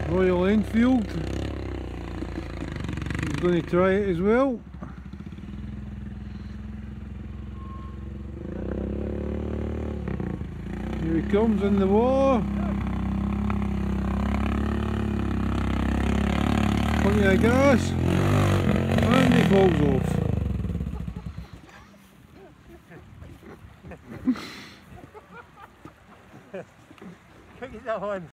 Royal Enfield. He's going to try it as well. Here he comes in the water. Plenty of gas, and he falls off. Kijk eens nou aan.